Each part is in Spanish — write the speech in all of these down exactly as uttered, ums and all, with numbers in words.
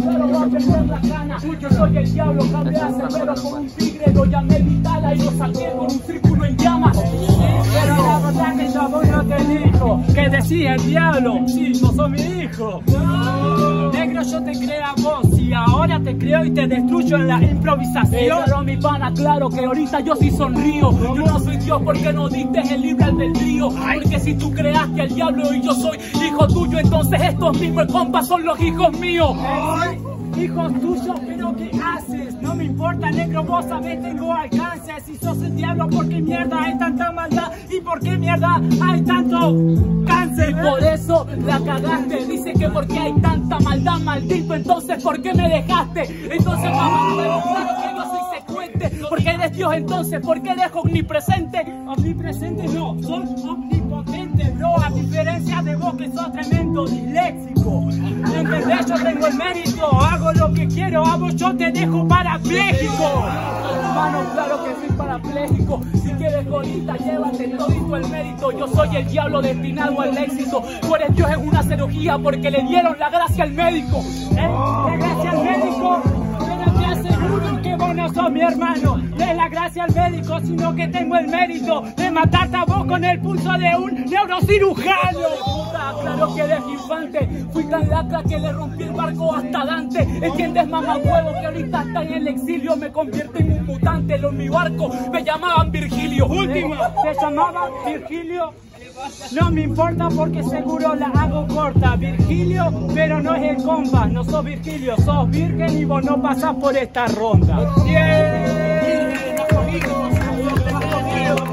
pero voy a perder la cana. Yo soy el diablo, cambié a Severo con un tigre, lo llamé Vitala y lo saqué con un círculo en llamas. Pero la verdad que yo voy no te dijo que decía el diablo, sí, no soy mi hijo. Negro, yo te creo a vos y ahora te creo y te destruyo en la improvisación. Pero mi pana, claro que ahorita yo sí sonrío. Yo no soy Dios porque no diste el libre albedrío. Porque si tú creaste al diablo y yo soy hijo tuyo, entonces estos mismos compas son los hijos míos. Hijos tuyos, pero ¿qué haces? No me importa, negro, vos sabés, tengo alcance. Si sos el diablo, ¿por qué mierda hay tanta maldad? ¿Y por qué mierda hay tanto cáncer? Por eso la cagaste. Dice que porque hay tanta maldad, maldito, entonces ¿por qué me dejaste? Entonces, mamá, claro que yo soy secuente. Porque eres Dios, entonces, ¿por qué eres omnipresente? Omnipresente no, soy omnipotente, bro. A diferencia de vos que sos tremendo disléxico. ¿Entendés? Yo tengo el mérito, hago lo que quiero, a vos yo te dejo parapléjico. Hermano, claro que soy parapléjico. Si quieres golita, llévate todito el mérito. Yo soy el diablo destinado al éxito. Tú eres Dios en una cirugía porque le dieron la gracia al médico. ¿Eh? La gracia al médico. Pero te aseguro que vos no sos mi hermano. De la gracia al médico, sino que tengo el mérito de matarte a vos con el pulso de un neurocirujano. Puta, claro que eres infante. Fui tan lacra que le rompí el barco hasta Dante. ¿Entiendes, mamá huevo, que ahorita está en el exilio? Me convierte en un mutante. Los mi barco me llamaban Virgilio. Última, te llamaban Virgilio. No me importa porque seguro la hago corta. Virgilio, pero no es el compa. No sos Virgilio, sos virgen y vos no pasás por esta ronda. Yeah. Más conmigo, más conmigo.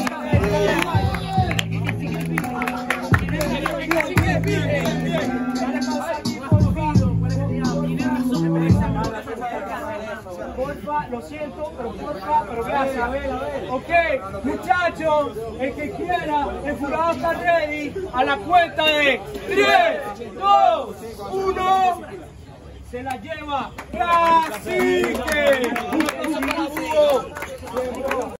Porfa, lo siento, pero porfa, pero gracias, a ver, a ver. Ok, muchachos, el que quiera, el jurado está ready. A la cuenta de tres, dos, uno, se la lleva Cacique.